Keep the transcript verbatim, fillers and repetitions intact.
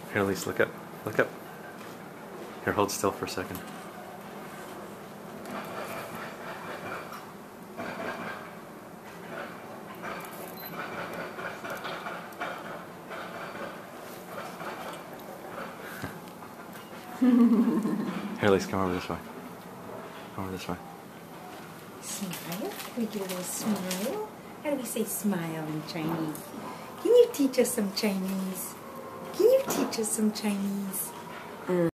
Here, Elise, look up. Look up. Here, hold still for a second. Here, Elise, come over this way. Come over this way. Smile. Can we do a little smile? How do we say smile in Chinese? Can you teach us some Chinese? Can you teach us some Chinese?